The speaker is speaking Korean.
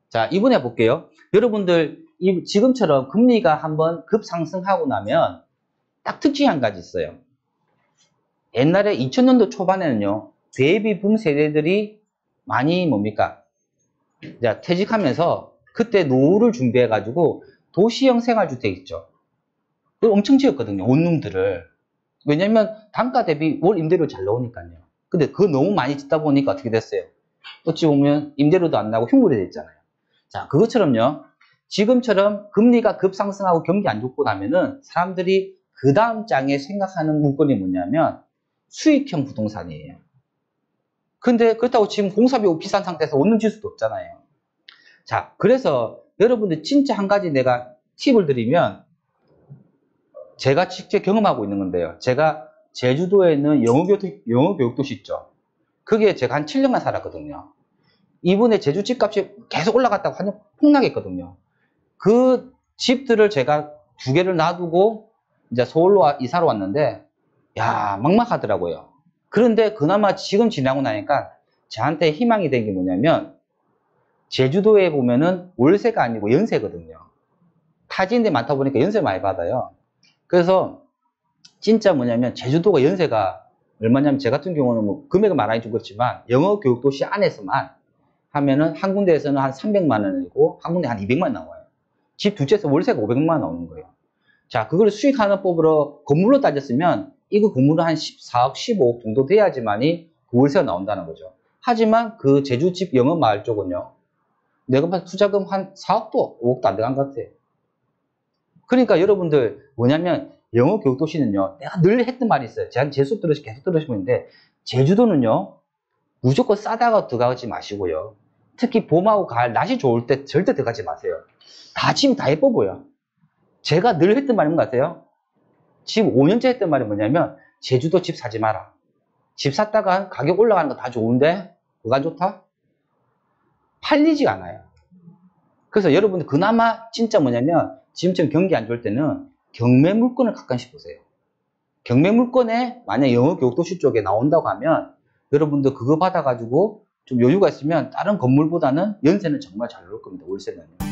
자, 이번에 볼게요. 여러분들 지금처럼 금리가 한번 급상승하고 나면 딱 특징이 한 가지 있어요. 옛날에 2000년도 초반에는요, 베이비붐 세대들이 많이 뭡니까? 이제 퇴직하면서 그때 노후를 준비해가지고 도시형 생활주택 있죠. 그걸 엄청 지었거든요, 원룸들을. 왜냐면 단가 대비 월 임대료 잘 나오니까요. 근데 그거 너무 많이 짓다 보니까 어떻게 됐어요? 어찌 보면 임대료도 안 나고 흉물이 됐잖아요. 자, 그것처럼요. 지금처럼 금리가 급상승하고 경기 안 좋고 나면은 사람들이 그 다음 장에 생각하는 물건이 뭐냐면 수익형 부동산이에요. 근데 그렇다고 지금 공사비 비싼 상태에서 원룸 질 수도 없잖아요. 자, 그래서 여러분들 진짜 한 가지 내가 팁을 드리면 제가 직접 경험하고 있는 건데요. 제가 제주도에 있는 영어교육도시 있죠. 그게 제가 한 7년간 살았거든요. 이번에 제주 집값이 계속 올라갔다고 완전 폭락했거든요. 그 집들을 제가 2개를 놔두고 이제 서울로 이사로 왔는데, 야, 막막하더라고요. 그런데 그나마 지금 지나고 나니까 저한테 희망이 된 게 뭐냐면, 제주도에 보면은 월세가 아니고 연세거든요. 타지인데 많다 보니까 연세 많이 받아요. 그래서 진짜 뭐냐면 제주도가 연세가 얼마냐면 제 같은 경우는 뭐 금액은 많이 좀 그렇지만 영어 교육도시 안에서만 하면은 한 군데에서는 한 300만 원이고 한 군데 한 200만 원 나와요. 집 두 채에서 월세가 500만 원 나오는 거예요. 자, 그걸 수익 하는 법으로 건물로 따졌으면 이거 건물은 한 14억, 15억 정도 돼야지만이 그 월세가 나온다는 거죠. 하지만 그 제주집 영어 마을 쪽은요. 내가 봐서 투자금 한 4억도, 5억도 안 들어간 것 같아요. 그러니까 여러분들 뭐냐면 영어 교육도시는요. 내가 늘 했던 말이 있어요. 제 수업 계속 들으시고 있는데 제주도는요. 무조건 싸다가 들어가지 마시고요. 특히 봄하고 가을, 날씨 좋을 때 절대 들어가지 마세요. 다 지금 다 예뻐 보여. 제가 늘 했던 말이 뭔가 아세요? 지금 5년째 했던 말이 뭐냐면 제주도 집 사지 마라. 집 샀다가 가격 올라가는 거 다 좋은데 그거 안 좋다? 팔리지 않아요. 그래서 여러분들 그나마 진짜 뭐냐면 지금처럼 경기 안 좋을 때는 경매 물건을 가끔씩 보세요. 경매 물건에 만약 영어 교육도시 쪽에 나온다고 하면 여러분들 그거 받아가지고 좀 여유가 있으면 다른 건물보다는 연세는 정말 잘 나올 겁니다. 월세는.